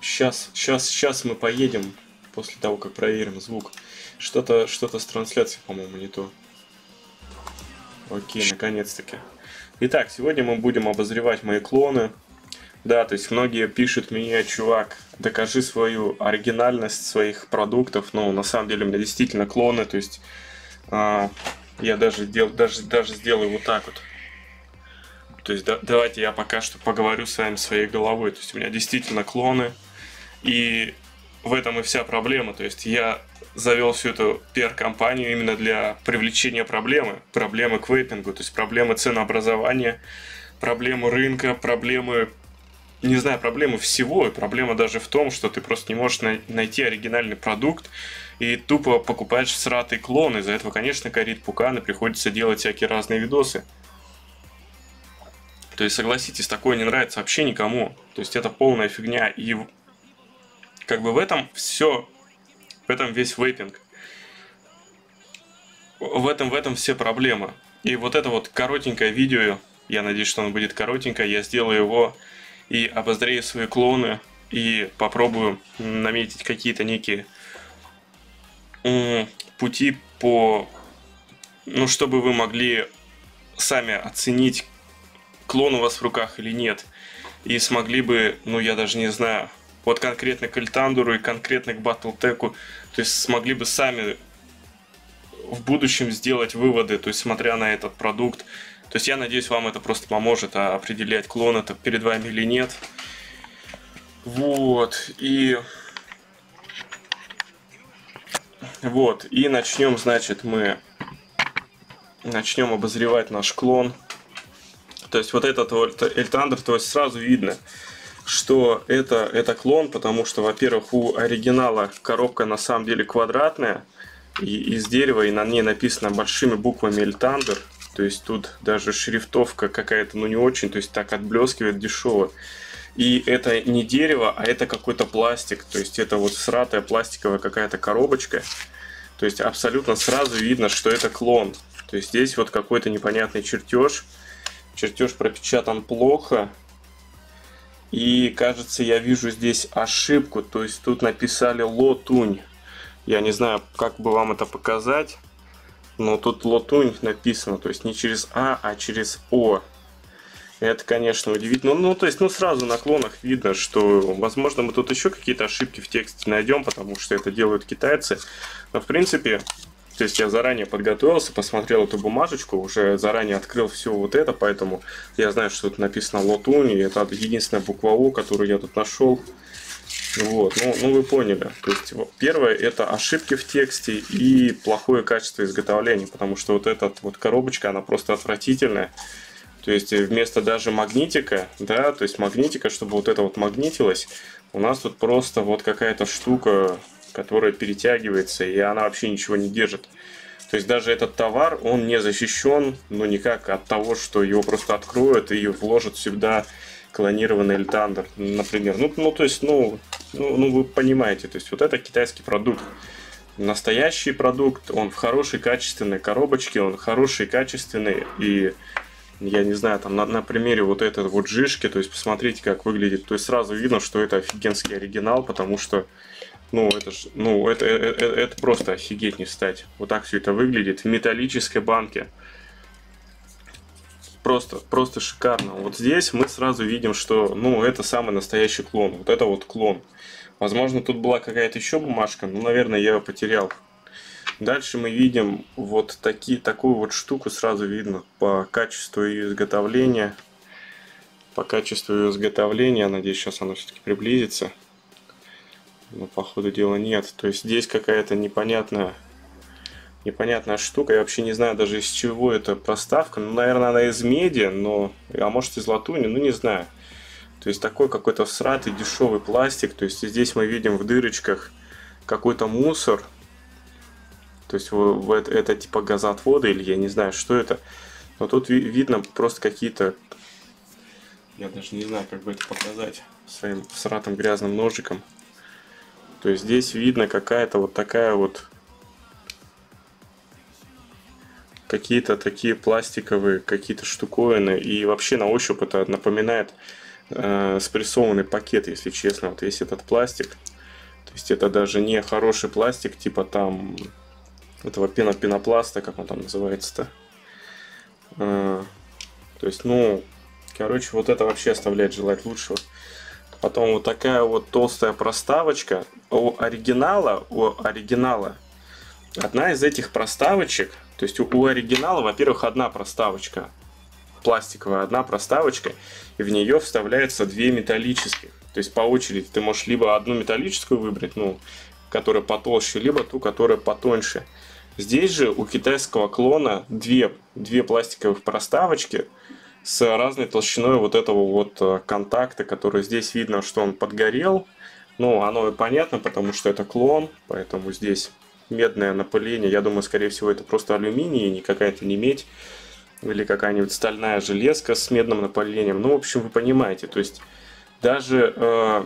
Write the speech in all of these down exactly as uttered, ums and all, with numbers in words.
Сейчас, сейчас, сейчас мы поедем после того, как проверим звук. Что-то, что-то с трансляцией, по-моему, не то. Окей, наконец-таки. Итак, сегодня мы будем обозревать мои клоны. Да, то есть многие пишут мне: чувак, докажи свою оригинальность своих продуктов. Ну, на самом деле у меня действительно клоны, то есть а, я даже, дел, даже, даже сделаю вот так вот. То есть да, давайте я пока что поговорю с вами своей головой. То есть у меня действительно клоны. И в этом и вся проблема. То есть я завел всю эту пиар-компанию именно для привлечения проблемы. Проблемы к вейпингу, то есть проблемы ценообразования, проблемы рынка, проблемы, не знаю, проблемы всего. И проблема даже в том, что ты просто не можешь найти оригинальный продукт и тупо покупаешь сратый клон. Из-за этого, конечно, горит пукан и приходится делать всякие разные видосы. То есть, согласитесь, такое не нравится вообще никому. То есть это полная фигня. И как бы в этом все, в этом весь вейпинг. В этом, в этом все проблемы. И вот это вот коротенькое видео, я надеюсь, что оно будет коротенькое, я сделаю его и обозрею свои клоны, и попробую наметить какие-то некие пути по, ну, чтобы вы могли сами оценить, клон у вас в руках или нет, и смогли бы, ну, я даже не знаю, вот конкретно к Эльтандуру и конкретно к Батлтеку, то есть смогли бы сами в будущем сделать выводы, то есть смотря на этот продукт. То есть я надеюсь, вам это просто поможет определять, клон это перед вами или нет. Вот, и... Вот, и начнем, значит, мы начнем обозревать наш клон. То есть вот этот вот Эльтандр, то есть сразу видно, что это, это клон, потому что, во-первых, у оригинала коробка на самом деле квадратная, и из дерева, и на ней написано большими буквами Эльтандр. То есть тут даже шрифтовка какая-то, ну, не очень, то есть так отблескивает дешево. И это не дерево, а это какой-то пластик, то есть это вот сратая пластиковая какая-то коробочка. То есть абсолютно сразу видно, что это клон. То есть здесь вот какой-то непонятный чертеж. Чертеж пропечатан плохо. И кажется, я вижу здесь ошибку. То есть тут написали лотунь. Я не знаю, как бы вам это показать. Но тут лотунь написано. То есть не через А, а через О. Это, конечно, удивительно. Ну, то есть, ну, сразу на клонах видно, что, возможно, мы тут еще какие-то ошибки в тексте найдем, потому что это делают китайцы. Но, в принципе, то есть я заранее подготовился, посмотрел эту бумажечку, уже заранее открыл все вот это, поэтому я знаю, что тут написано лотунь, и это единственная буква О, которую я тут нашел. Вот, ну, ну вы поняли. То есть, первое, это ошибки в тексте и плохое качество изготовления, потому что вот эта вот коробочка, она просто отвратительная. То есть вместо даже магнитика, да, то есть магнитика, чтобы вот это вот магнитилось, у нас тут просто вот какая-то штука, которая перетягивается, и она вообще ничего не держит. То есть даже этот товар, он не защищен, ну, никак от того, что его просто откроют и вложат сюда клонированный Эльтандр, например. Ну, ну то есть, ну, ну, ну, вы понимаете, то есть вот это китайский продукт. Настоящий продукт, он в хорошей качественной коробочке, он хороший, качественный, и... Я не знаю, там на, на примере вот этой вот жишки, то есть посмотрите, как выглядит. То есть сразу видно, что это офигенский оригинал, потому что, ну, это ж, ну, это, это, это просто офигеть не встать. Вот так все это выглядит в металлической банке. Просто, просто шикарно. Вот здесь мы сразу видим, что, ну, это самый настоящий клон. Вот это вот клон. Возможно, тут была какая-то еще бумажка, но, наверное, я ее потерял. Дальше мы видим вот такие, такую вот штуку, сразу видно по качеству ее изготовления. По качеству ее изготовления, надеюсь, сейчас оно все-таки приблизится. Но по ходу дела нет. То есть здесь какая-то непонятная, непонятная штука. Я вообще не знаю даже из чего эта проставка. Ну, наверное, она из меди, но... а может из латуни, ну не знаю. То есть такой какой-то всратый дешевый пластик. То есть здесь мы видим в дырочках какой-то мусор. То есть это, это типа газоотводы, или я не знаю, что это. Но тут ви видно просто какие-то... Я даже не знаю, как бы это показать своим всратым грязным ножиком. То есть здесь видно какая-то вот такая вот... Какие-то такие пластиковые какие-то штуковины. И вообще на ощупь это напоминает э, спрессованный пакет, если честно, вот весь этот пластик. То есть это даже не хороший пластик, типа там этого пено пенопласта, как он там называется-то. Э, то есть, ну, короче, вот это вообще оставляет желать лучшего. Потом вот такая вот толстая проставочка. У оригинала, у оригинала одна из этих проставочек, то есть у, у оригинала, во-первых, одна проставочка пластиковая, одна проставочка, и в нее вставляются две металлических. То есть по очереди ты можешь либо одну металлическую выбрать, ну, которая потолще, либо ту, которая потоньше. Здесь же у китайского клона две, две пластиковых проставочки с разной толщиной вот этого вот контакта, который здесь видно, что он подгорел. Ну, оно и понятно, потому что это клон, поэтому здесь медное напыление. Я думаю, скорее всего, это просто алюминий, не какая-то не медь. Или какая-нибудь стальная железка с медным напылением. Ну, в общем, вы понимаете. То есть даже э,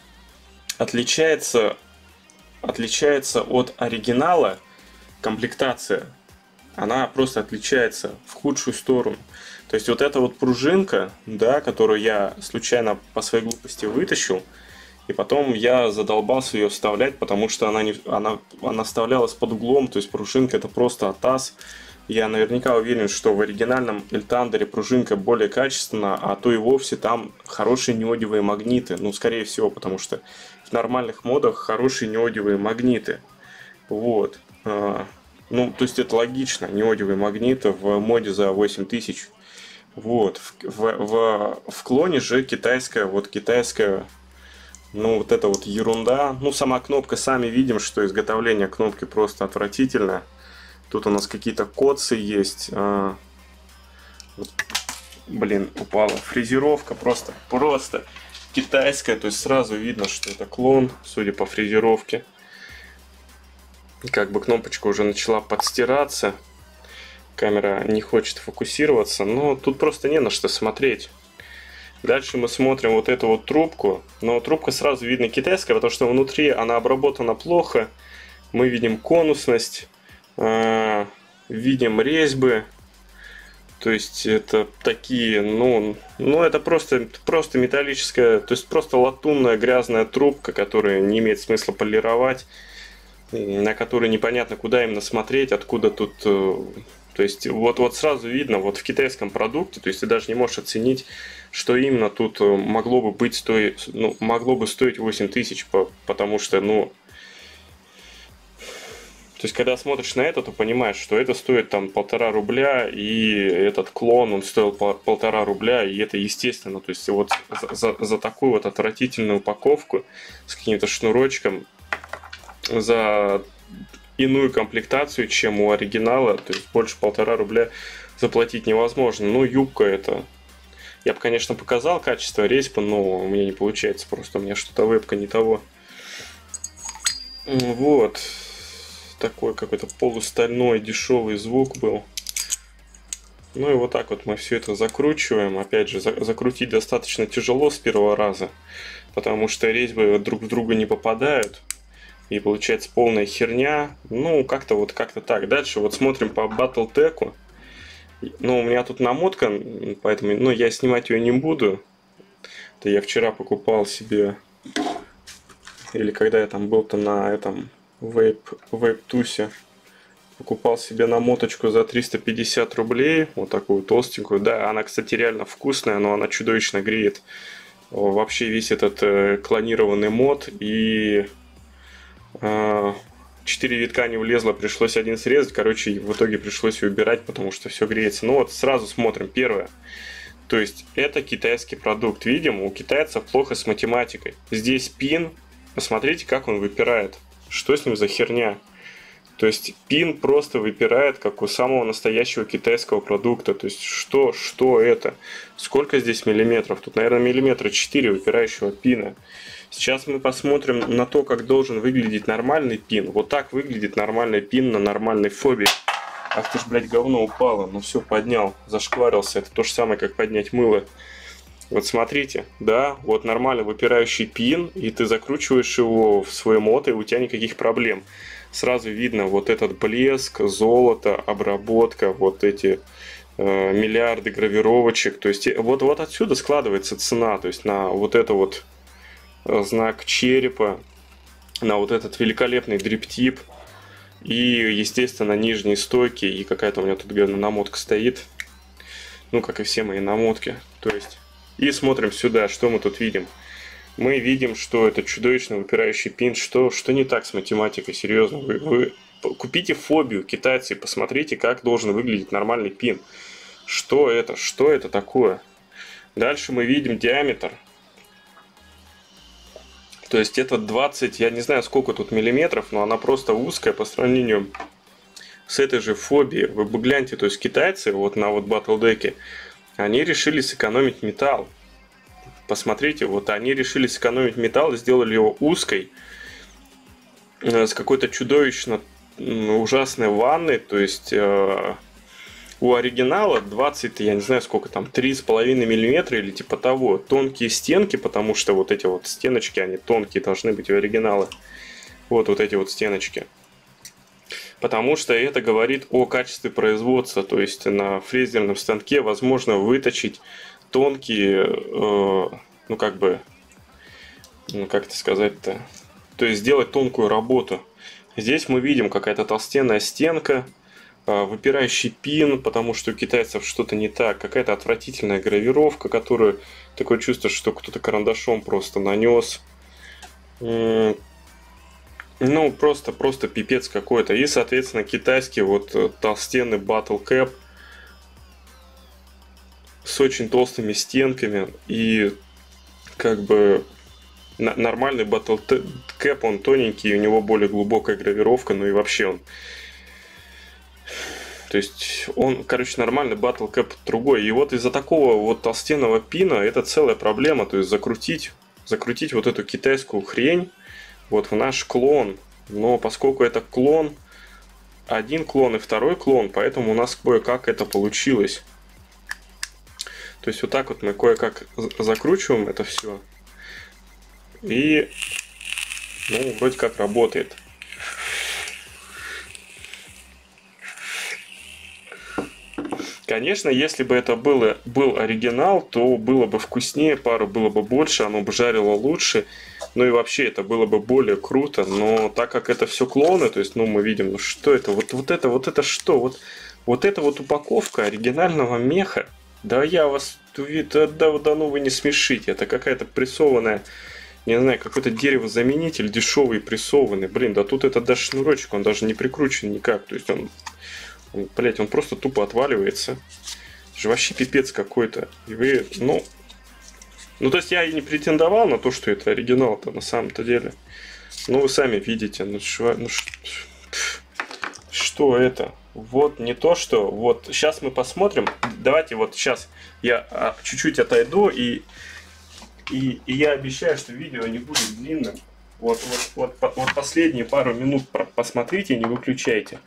отличается, отличается от оригинала комплектация. Она просто отличается в худшую сторону. То есть вот эта вот пружинка, да, которую я случайно по своей глупости вытащил, и потом я задолбался ее вставлять, потому что она, не, она, она вставлялась под углом, то есть пружинка это просто атас. Я наверняка уверен, что в оригинальном Эльтандере пружинка более качественна, а то и вовсе там хорошие неодивые магниты. Ну, скорее всего, потому что в нормальных модах хорошие неодивые магниты. Вот. Ну, то есть это логично, неодивые магниты в моде за восемь тысяч. Вот. В, в, в клоне же китайская, вот китайская, ну, вот эта вот ерунда. Ну, сама кнопка, сами видим, что изготовление кнопки просто отвратительное. Тут у нас какие-то коцы есть. А, вот, блин, упала. Фрезеровка просто, просто китайская. То есть сразу видно, что это клон, судя по фрезеровке. Как бы кнопочка уже начала подстираться. Камера не хочет фокусироваться. Но тут просто не на что смотреть. Дальше мы смотрим вот эту вот трубку. Но трубка сразу видно китайская, потому что внутри она обработана плохо. Мы видим конусность. Видим резьбы, то есть это такие, ну, ну это просто, просто металлическая, то есть просто латунная грязная трубка, которую не имеет смысла полировать, на которой непонятно куда именно смотреть, откуда тут, то есть вот, вот сразу видно, вот в китайском продукте, то есть ты даже не можешь оценить, что именно тут могло бы быть стоить, ну, могло бы стоить восемь тысяч, потому что, ну, то есть, когда смотришь на это, то понимаешь, что это стоит там полтора рубля, и этот клон, он стоил полтора рубля, и это естественно. То есть, вот за, за, за такую вот отвратительную упаковку с каким-то шнурочком, за иную комплектацию, чем у оригинала, то есть, больше полтора рубля заплатить невозможно. Ну, юбка это... Я бы, конечно, показал качество резьбы, но у меня не получается, просто у меня что-то вебка не того. Вот. Такой какой-то полустальной дешевый звук был. Ну и вот так вот мы все это закручиваем. Опять же, за закрутить достаточно тяжело с первого раза, потому что резьбы друг в друга не попадают. И получается полная херня. Ну, как-то вот как-то так. Дальше вот смотрим по Battletech. Ну, у меня тут намотка, поэтому, ну, я снимать ее не буду. Это я вчера покупал себе, или когда я там был-то на этом вейп, вейп-тусе, покупал себе намоточку за триста пятьдесят рублей, вот такую толстенькую. Да, она, кстати, реально вкусная, но она чудовищно греет вообще весь этот э, клонированный мод. И э, четыре витка не влезло, пришлось один срезать. Короче, в итоге пришлось ее убирать, потому что все греется. Ну вот, сразу смотрим. Первое. То есть, это китайский продукт. Видим, у китайцев плохо с математикой. Здесь пин. Посмотрите, как он выпирает. Что с ним за херня? То есть пин просто выпирает, как у самого настоящего китайского продукта. То есть что, что это? Сколько здесь миллиметров? Тут, наверное, миллиметра четыре выпирающего пина. Сейчас мы посмотрим на то, как должен выглядеть нормальный пин. Вот так выглядит нормальный пин на нормальной фобе. Ах ты ж, блядь, говно упало. Ну все, поднял, зашкварился. Это то же самое, как поднять мыло. Вот смотрите, да, вот нормально выпирающий пин, и ты закручиваешь его в свой мод, и у тебя никаких проблем. Сразу видно вот этот блеск, золото, обработка, вот эти э, миллиарды гравировочек. То есть вот, вот отсюда складывается цена, то есть на вот это вот знак черепа, на вот этот великолепный дриптип и, естественно, нижние стойки, и какая-то у меня тут намотка стоит, ну, как и все мои намотки. То есть, и смотрим сюда, что мы тут видим. Мы видим, что это чудовищно выпирающий пин. Что, что не так с математикой, серьезно? Вы, вы купите фобию, китайцы, и посмотрите, как должен выглядеть нормальный пин. Что это? Что это такое? Дальше мы видим диаметр. То есть это двадцать, я не знаю сколько тут миллиметров, но она просто узкая по сравнению с этой же фобией. Вы бы гляньте, то есть китайцы вот на вот Battledeck, они решили сэкономить металл. Посмотрите, вот они решили сэкономить металл и сделали его узкой, с какой-то чудовищно ужасной ванной, то есть... У оригинала двадцать, я не знаю сколько там, три с половиной миллиметра или типа того. Тонкие стенки, потому что вот эти вот стеночки, они тонкие должны быть у оригинала. Вот, вот эти вот стеночки. Потому что это говорит о качестве производства. То есть на фрезерном станке возможно выточить тонкие, э, ну как бы, ну как это сказать-то, то есть сделать тонкую работу. Здесь мы видим какая-то толстенная стенка, выпирающий пин, потому что у китайцев что-то не так, какая-то отвратительная гравировка, которую такое чувство, что кто-то карандашом просто нанес. Ну, просто, просто пипец какой-то. И, соответственно, китайский вот толстенный Battle Cap с очень толстыми стенками. И как бы нормальный Battle Cap, он тоненький, у него более глубокая гравировка, ну и вообще он... То есть он, короче, нормальный Battle Cap другой. И вот из-за такого вот толстенного пина это целая проблема. То есть закрутить, закрутить вот эту китайскую хрень вот в наш клон. Но поскольку это клон, один клон и второй клон, поэтому у нас кое-как это получилось. То есть вот так вот мы кое-как закручиваем это все. И, ну, вроде как работает. Конечно, если бы это было, был оригинал, то было бы вкуснее, пару было бы больше, оно бы жарило лучше. Ну и вообще это было бы более круто. Но так как это все клоны, то есть, ну, мы видим, ну что это, вот, вот это, вот это что? Вот, вот это вот упаковка оригинального меха. Да я вас, да, да, да ну вы не смешите. Это какая-то прессованная, не знаю, какой-то деревозаменитель дешевый прессованный. Блин, да тут это даже шнурочек, он даже не прикручен никак. То есть он... Блять, он просто тупо отваливается. Это же вообще пипец какой-то. И вы, ну... Ну, то есть я и не претендовал на то, что это оригинал-то на самом-то деле. Ну, вы сами видите. Ну, шо, ну ш... что это? Вот не то, что... Вот сейчас мы посмотрим. Давайте вот сейчас я чуть-чуть отойду. И, и, и я обещаю, что видео не будет длинным. Вот, вот, вот, вот последние пару минут посмотрите, не выключайте.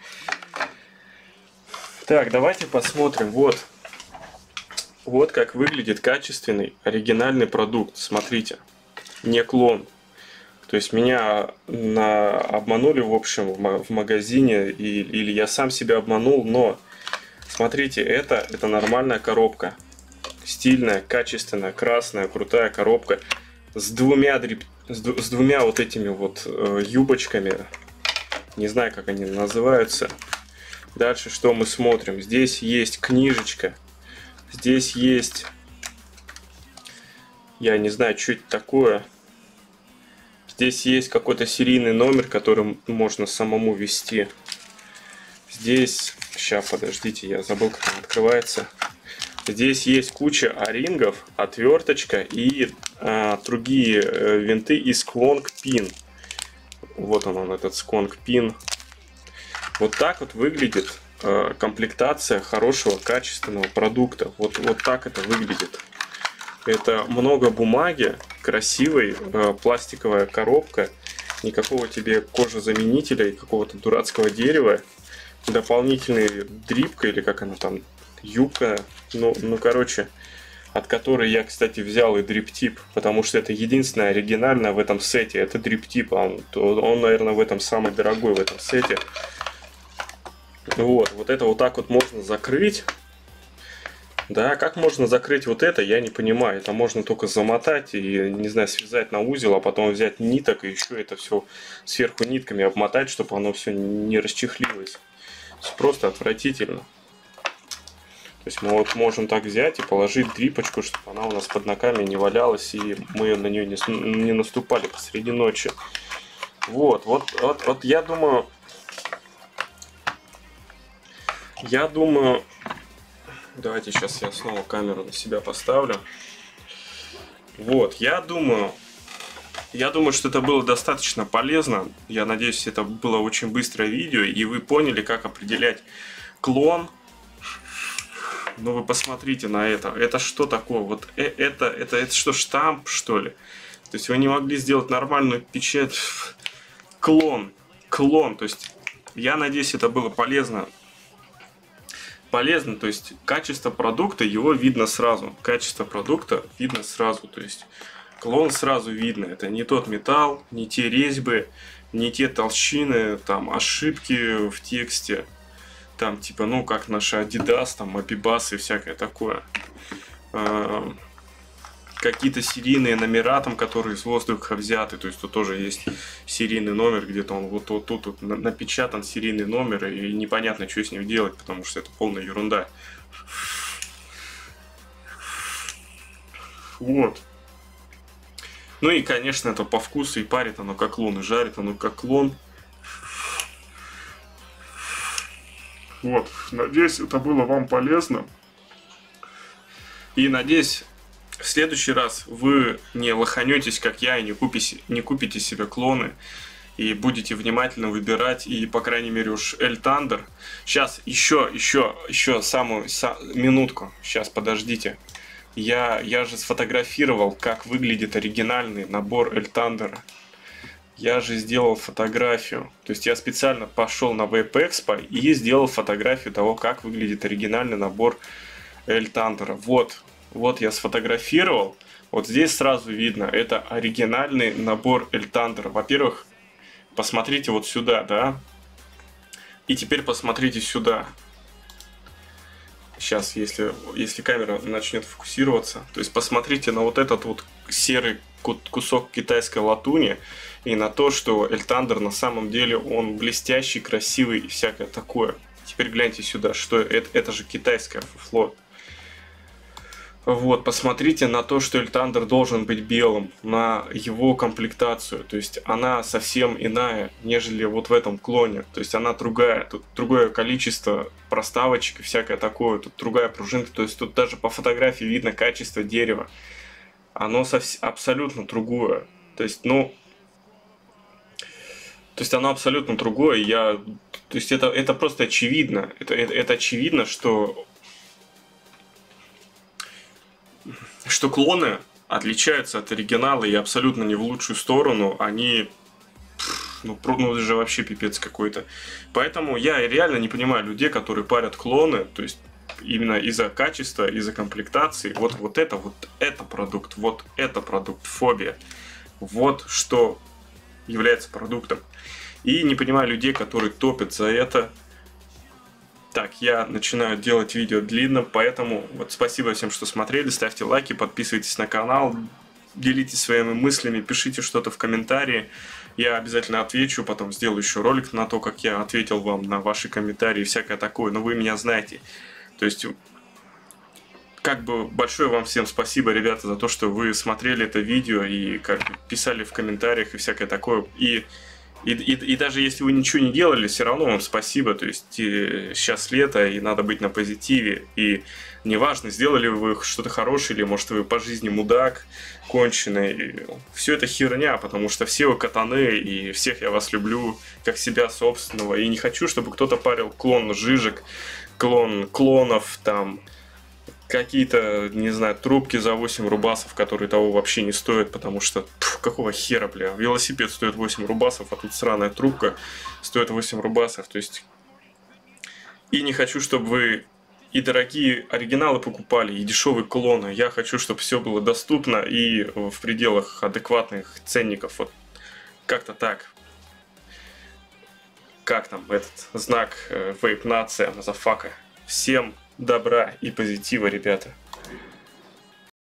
Так, давайте посмотрим. Вот. Вот как выглядит качественный оригинальный продукт. Смотрите. Не клон. То есть меня на... обманули, в общем, в магазине. И... Или я сам себя обманул. Но смотрите, это, это нормальная коробка. Стильная, качественная, красная, крутая коробка. С двумя, дрип... с, д... с двумя вот этими вот э, юбочками. Не знаю, как они называются. Дальше что мы смотрим? Здесь есть книжечка. Здесь есть... Я не знаю, что это такое. Здесь есть какой-то серийный номер, который можно самому ввести. Здесь... Сейчас, подождите, я забыл, как он открывается. Здесь есть куча о-рингов, отверточка и а, другие э, винты из Squonk Pin. Вот он, он этот Squonk Pin. Вот так вот выглядит э, комплектация хорошего, качественного продукта. Вот, вот так это выглядит. Это много бумаги, красивая э, пластиковая коробка, никакого тебе кожезаменителя и какого-то дурацкого дерева. Дополнительная дрипка или как она там, юбка. Ну, ну короче, от которой я, кстати, взял и дриптип, потому что это единственное оригинальное в этом сете. Это дриптип, он, он, наверное, в этом самый дорогой в этом сете. Вот, вот это вот так вот можно закрыть. Да, как можно закрыть вот это, я не понимаю. Это можно только замотать и, не знаю, связать на узел, а потом взять ниток и еще это все сверху нитками обмотать, чтобы оно все не расчехлилось. Просто отвратительно. То есть мы вот можем так взять и положить дрипочку, чтобы она у нас под ногами не валялась, и мы на нее не, не наступали посреди ночи. Вот, вот, вот, вот я думаю... Я думаю... Давайте сейчас я снова камеру на себя поставлю. Вот, я думаю... Я думаю, что это было достаточно полезно. Я надеюсь, это было очень быстрое видео, и вы поняли, как определять клон. Ну вы посмотрите на это. Это что такое? Вот э это, это, это что, штамп, что ли? То есть вы не могли сделать нормальную печать. Клон. Клон. То есть я надеюсь, это было полезно. Полезно, то есть качество продукта, его видно сразу. Качество продукта видно сразу. То есть клон сразу видно. Это не тот металл, не те резьбы, не те толщины, там ошибки в тексте. Там типа, ну, как наши Adidas, там, Abibas и всякое такое. А, какие-то серийные номера, там, которые из воздуха взяты. То есть тут тоже есть серийный номер, где-то он вот тут вот, вот, вот, напечатан серийный номер, и непонятно, что с ним делать, потому что это полная ерунда. Вот. Ну и, конечно, это по вкусу, и парит оно как клон, и жарит оно как клон. Вот, надеюсь, это было вам полезно. И надеюсь, в следующий раз вы не лоханетесь, как я, и не купите, не купите себе клоны. И будете внимательно выбирать. И, по крайней мере, уж Эльтандер. Сейчас, еще, еще, еще самую са, минутку. Сейчас, подождите. Я, я же сфотографировал, как выглядит оригинальный набор Эльтандера. Я же сделал фотографию. То есть я специально пошел на Вейп-Экспо и сделал фотографию того, как выглядит оригинальный набор Эльтандера. Вот, вот я сфотографировал. Вот здесь сразу видно, это оригинальный набор Эльтандера. Во-первых, посмотрите вот сюда, да? И теперь посмотрите сюда. Сейчас, если, если камера начнет фокусироваться. То есть посмотрите на вот этот вот серый кусок китайской латуни. И на то, что Эльтандер на самом деле он блестящий, красивый и всякое такое. Теперь гляньте сюда, что это, это же китайское фуфло. Вот, посмотрите на то, что Эльтандер должен быть белым, на его комплектацию. То есть она совсем иная, нежели вот в этом клоне. То есть она другая, тут другое количество проставочек и всякое такое, тут другая пружинка. То есть тут даже по фотографии видно качество дерева. Оно совсем, абсолютно другое. То есть, ну... То есть оно абсолютно другое. Я, то есть это, это просто очевидно. Это, это, это очевидно, что, что клоны отличаются от оригинала и абсолютно не в лучшую сторону. Они, ну, ну это же вообще пипец какой-то. Поэтому я реально не понимаю людей, которые парят клоны. То есть именно из-за качества, из-за комплектации. Вот, вот это, вот это продукт, вот это продукт, фобия. Вот что является продуктом. И не понимаю людей, которые топят за это. Так, я начинаю делать видео длинным, поэтому вот спасибо всем, что смотрели, ставьте лайки, подписывайтесь на канал, делитесь своими мыслями, пишите что-то в комментарии. Я обязательно отвечу, потом сделаю еще ролик на то, как я ответил вам на ваши комментарии и всякое такое, но вы меня знаете. То есть, как бы большое вам всем спасибо, ребята, за то, что вы смотрели это видео и как бы писали в комментариях и всякое такое. И, и, и, и даже если вы ничего не делали, все равно вам спасибо. То есть и сейчас лето, и надо быть на позитиве. И неважно, сделали вы что-то хорошее, или может вы по жизни мудак, конченый. Все это херня, потому что все вы катаны, и всех я вас люблю, как себя собственного. И не хочу, чтобы кто-то парил клон жижек, клон клонов, там... какие-то, не знаю, трубки за восемь рубасов, которые того вообще не стоят, потому что, пф, какого хера, бля, велосипед стоит восемь рубасов, а тут сраная трубка стоит восемь рубасов, то есть... И не хочу, чтобы вы и дорогие оригиналы покупали, и дешевые клоны. Я хочу, чтобы все было доступно и в пределах адекватных ценников, вот как-то так. Как там этот знак Vape Nation, мазафака. Всем добра и позитива, ребята.